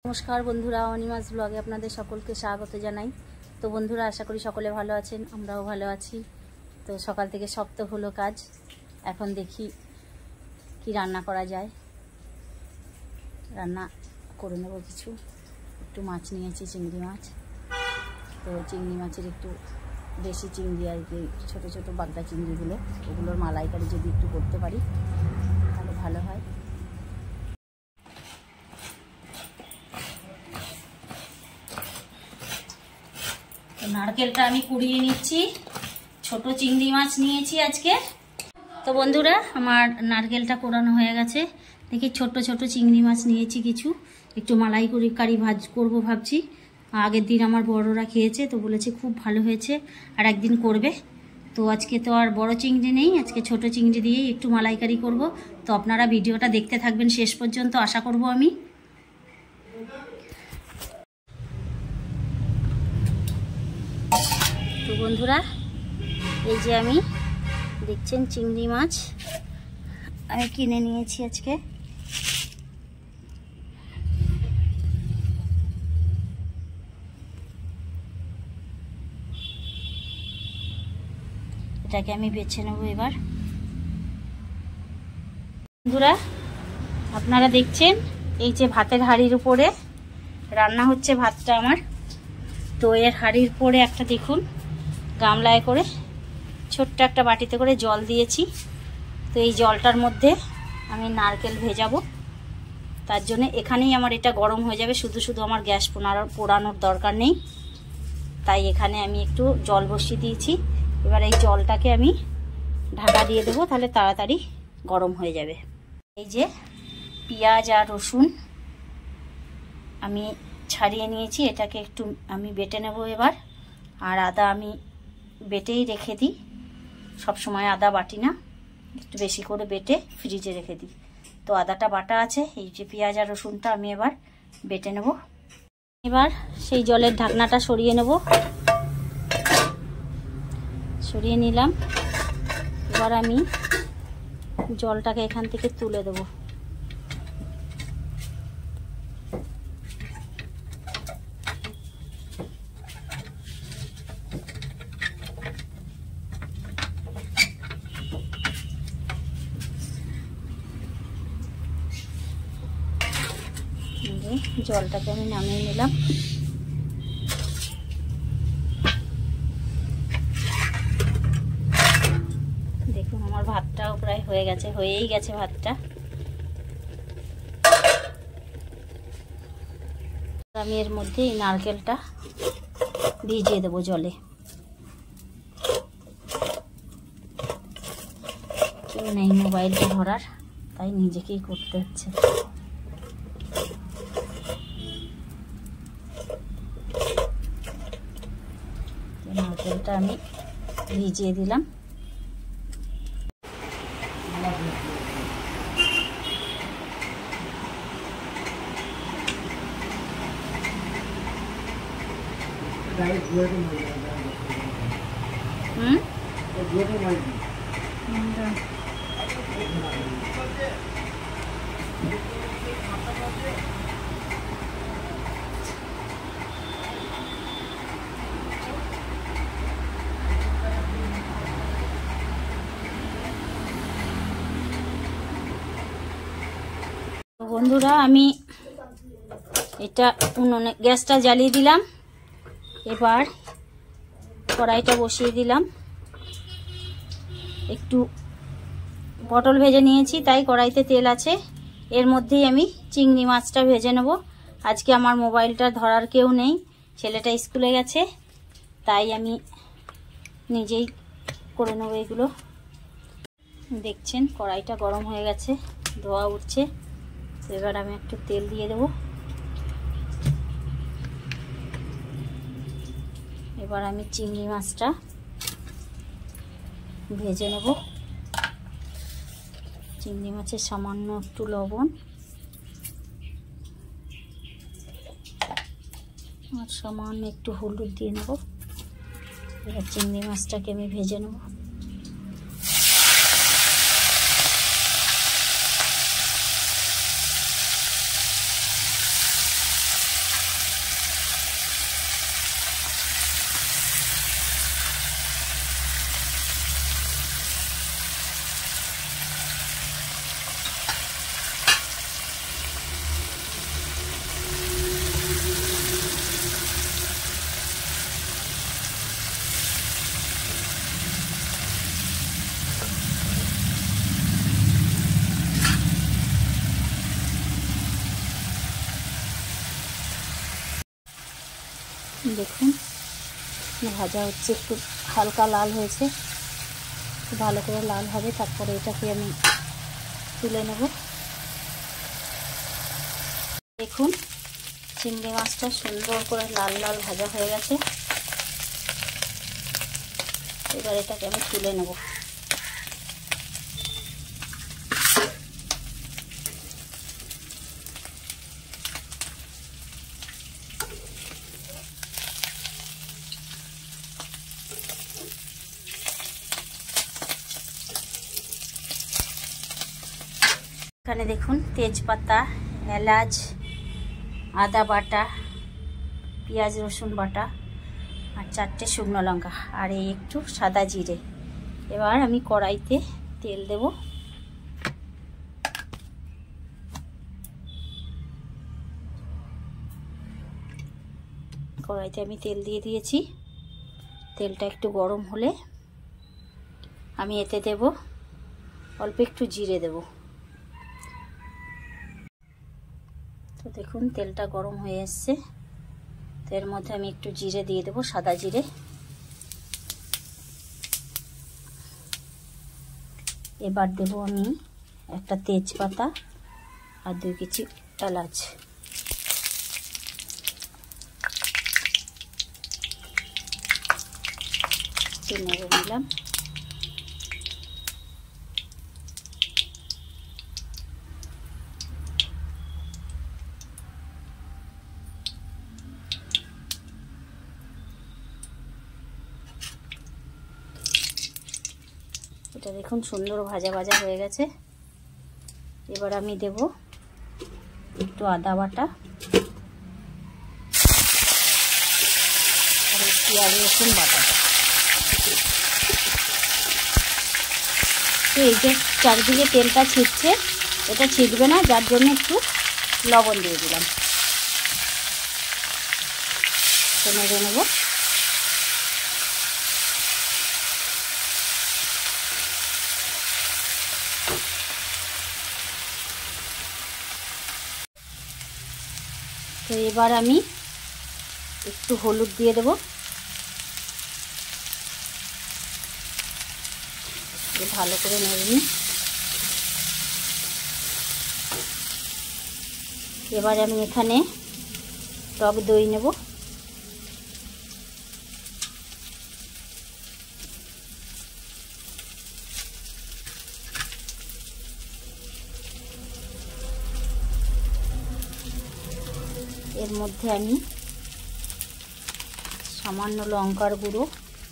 नमस्कार बंधुरा अनिमास ब्लगे आपनादेर सकलके स्वागत जानाई। तो बंधुरा आशा करी सकले भालो आछेन, आमराओ भालो आछि। तो सकाल थेके सब तो हलो काज, एखन देखी कि रान्ना करा जाय। रान्ना करे नेब किछु, एकटु माछ नियेछि, चिंगड़ी माछ। तो चिंगड़ी माछेर एकटु देशी चिंगड़ी आर कि छोटो छोटो बागदा चिंगड़ीगुलो, ओगुलोर मालाइकारी जोदि एकटु करते पारी ताहले भालो हय। नारकेलटा आमी कुड़िए निচ্ছি, छोटो चिंगड़ी माछ निয়েছি আজকে। তো বন্ধুরা আমার নারকেলটা কোরানো হয়ে গেছে। দেখি ছোট ছোট চিংড়ি মাছ নিয়েছি কিছু, একটু মালাই করে কারি ভাজ করব ভাবছি। আগের দিন আমার বড়রা খেয়েছে, তো বলেছে খুব ভালো হয়েছে, আর একদিন করবে। তো আজকে তো আর বড় চিংড়ি নেই, আজকে ছোট চিংড়ি দিয়ে একটু মালাইকারি করব। তো আপনারা ভিডিওটা দেখতে থাকবেন শেষ পর্যন্ত, আশা করব আমি। তো বন্ধুরা এই যে আমি দেখছেন চিংড়ি মাছ আমি কিনে নিয়েছি আজকে। এটাকে আমি বেছে নেব এবার। বন্ধুরা আপনারা দেখছেন এই যে ভাতের হাঁড়ির উপরে রান্না হচ্ছে ভাতটা আমার। তো এর হাঁড়ির উপরে একটা দেখুন গামলায় করে ছোট্ট একটা বাটিতে করে জল দিয়েছি। তো এই জলটার মধ্যে আমি নারকেল ভেজাবো, তার জন্য এখানেই আমার এটা গরম হয়ে যাবে, শুধু শুধু আমার গ্যাস পোড়ানোর দরকার নেই। তাই এখানে আমি একটু জল বসিয়ে দিয়েছি। এবার এই জলটাকে আমি ঢাকা দিয়ে দেবো, তাহলে তাড়াতাড়ি গরম হয়ে যাবে। এই যে পেঁয়াজ আর রসুন আমি ছাড়িয়ে নিয়েছি, এটাকে একটু আমি বেটে নেব এবার। আর আদা আমি বেটেই রেখে দিই, সব সময় আদা বাটি না, একটু বেশি করে বেটে ফ্রিজে রেখে দিই। তো আদাটা বাটা আছে, এই যে পেঁয়াজ আর রসুনটা আমি এবার বেটে নেব। এবার সেই জলের ঢাকনাটা সরিয়ে নেব, সরিয়ে নিলাম। এবার আমি জলটাকে এখান থেকে তুলে দেবো। জলটাকে আমি নামিয়ে নিলাম। দেখুন আমার ভাতটাও প্রায় হয়ে গেছে, হয়েই গেছে ভাতটা। আমি এর মধ্যে এই নারকেলটা ভিজিয়ে দেবো জলে। কেউ নেই মোবাইলটা ধরার, তাই নিজেকেই করতে হচ্ছে। নারকেলটা আমি ভিজিয়ে দিলাম। বন্ধুরা আমি এটা উনুনে গ্যাসটা জ্বালিয়ে দিলাম। এবার কড়াইটা বসিয়ে দিলাম। একটু পটল ভেজে নিয়েছি, তাই কড়াইতে তেল আছে। এর মধ্যেই আমি চিংড়ি মাছটা ভেজে নেব। আজকে আমার মোবাইলটা ধরার কেউ নেই, ছেলেটা স্কুলে গেছে, তাই আমি নিজেই করে নেব এগুলো। দেখছেন কড়াইটা গরম হয়ে গেছে, ধোয়া উঠছে। এবার আমি একটু তেল দিয়ে দেব। এবার আমি চিংড়ি মাছটা ভেজে নেব। চিংড়ি মাছের সামান্য একটু লবণ আর সামান্য একটু হলুদ দিয়ে নেব। এবার চিংড়ি মাছটাকে আমি ভেজে নেব। দেখুন ভাজা হচ্ছে, একটু হালকা লাল হয়েছে, একটু ভালো করে লাল হবে, তারপরে এটাকে আমি তুলে নেব। দেখুন চিংড়ি মাছটা সুন্দর করে লাল লাল ভাজা হয়ে গেছে। এবার এটাকে আমি তুলে নেব। এখানে দেখুন তেজপাতা, এলাচ, আদা বাটা, পেঁয়াজ রসুন বাটা আর 4টে শুকনো লঙ্কা আর এই একটু সাদা জিরে। এবার আমি কড়াইতে তেল দেব। কড়াইতে আমি তেল দিয়ে দিয়েছি। তেলটা একটু গরম হলে আমি এতে দেব অল্প একটু জিরে দেব। তো দেখুন তেলটা গরম হয়ে এসছে, তো এর মধ্যে আমি একটু জিরে দিয়ে দেবো, সাদা জিরে। এবার দেব আমি একটা তেজপাতা আর 2 কুচি এলাচ। নেড়ে নিলাম। এটা দেখুন সুন্দর ভাজা ভাজা হয়ে গেছে। এবার আমি দেব একটু আদা বাটা আর পেঁয়াজ রসুন বাটা। তো এই যে চারদিকে তেলটা ছিটছে, এটা ছিটবে না, যার জন্য একটু লবণ দিয়ে দিলাম। তো নেড়ে নেব। তো এবার আমি একটু হলুদ দিয়ে দেব। ভালো করে নেড়ে নিই। এবার আমি এখানে টক দই নেব। এর মধ্যে আমি সামান্য লঙ্কার গুঁড়ো,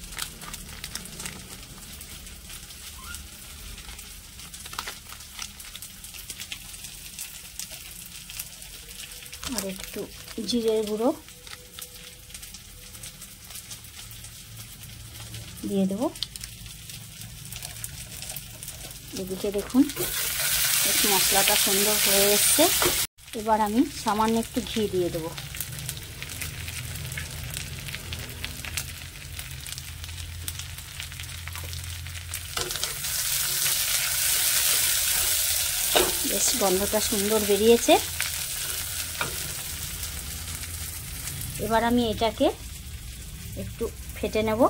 আর একটু জিরের গুঁড়ো দিয়ে দেব। এদিকে দেখুন একটু মশলাটা সুন্দর হয়ে এসছে। এবার আমি সামান্য একটু ঘি দিয়ে দেব। বেশ গন্ধটা সুন্দর বেরিয়েছে। এবার আমি এটাকে একটু ফেটে নেব।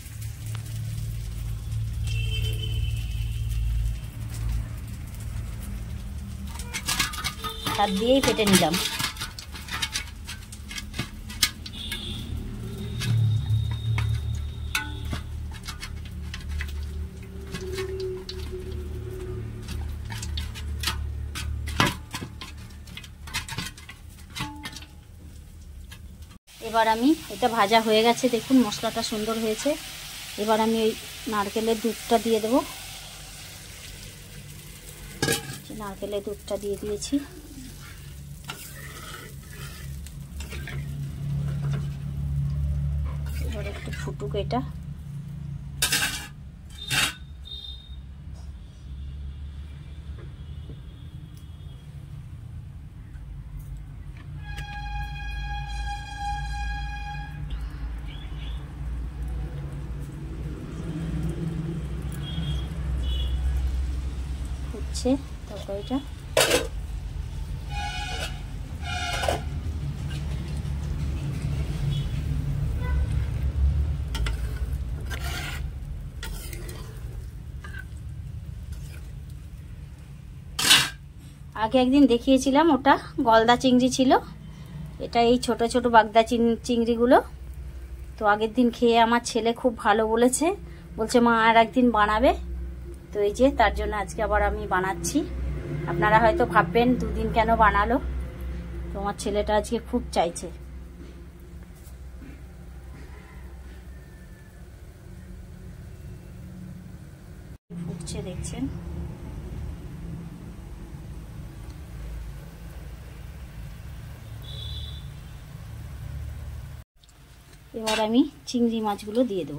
হাত দিয়েই ফেটে নিলাম। এবার আমি এটা ভাজা হয়ে গেছে, দেখুন মশলাটা সুন্দর হয়েছে। এবার আমি ওই নারকেলের দুধটা দিয়ে দেবো। নারকেলের দুধটা দিয়ে দিয়েছি। এবার একটু ফুটুক এটা। ফুটছে তরকারিটা। আগে একদিন দেখিয়েছিলাম, ওটা গলদা চিংড়ি ছিল, এটা এই ছোট ছোট বাগদা চিংড়িগুলো। তো আগের দিন খেয়ে আমার ছেলে খুব ভালো বলেছে, বলছে মা আর একদিন বানাবে। তো এই যে তার জন্য আজকে আবার আমি বানাচ্ছি। আপনারা হয়তো ভাববেন দুদিন কেন বানালো, তোমার ছেলেটা আজকে খুব চাইছে। ফুটছে দেখছেন। এবার আমি চিংড়ি মাছগুলো দিয়ে দেবো।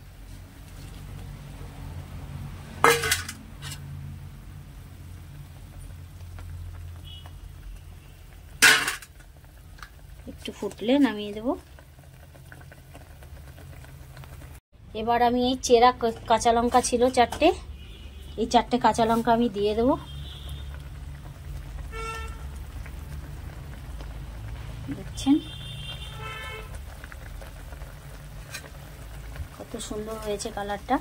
একটু ফুটলে নামিয়ে দেব। এবার আমি এই চেরা কাঁচা লঙ্কা ছিল 4টে, এই 4টে কাঁচা লঙ্কা আমি দিয়ে দেব। দেখছেন কত সুন্দর হয়েছে কালারটা।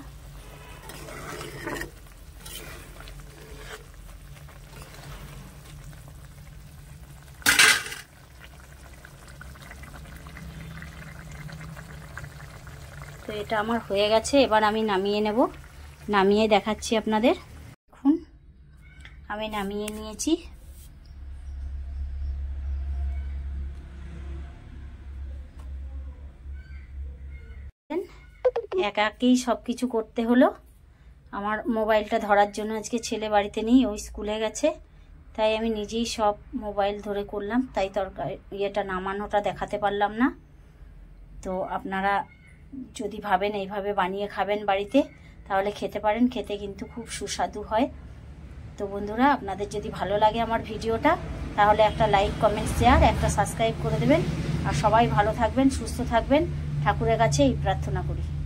তো এটা আমার হয়ে গেছে, এবার আমি নামিয়ে নেব। নামিয়ে দেখাচ্ছি আপনাদের। দেখুন আমি নামিয়ে নিয়েছি। একাকেই সব কিছু করতে হলো। আমার মোবাইলটা ধরার জন্য আজকে ছেলে বাড়িতে নেই, ওই স্কুলে গেছে, তাই আমি নিজেই সব মোবাইল ধরে করলাম, তাই তরকারি ইয়েটা নামানোটা দেখাতে পারলাম না। তো আপনারা যদি ভাবেন এইভাবে বানিয়ে খাবেন বাড়িতে, তাহলে খেতে পারেন, খেতে কিন্তু খুব সুস্বাদু হয়। তো বন্ধুরা, আপনাদের যদি ভালো লাগে আমার ভিডিওটা, তাহলে একটা লাইক, কমেন্ট, শেয়ার, একটা সাবস্ক্রাইব করে দেবেন। আর সবাই ভালো থাকবেন, সুস্থ থাকবেন, ঠাকুরের কাছে এই প্রার্থনা করি।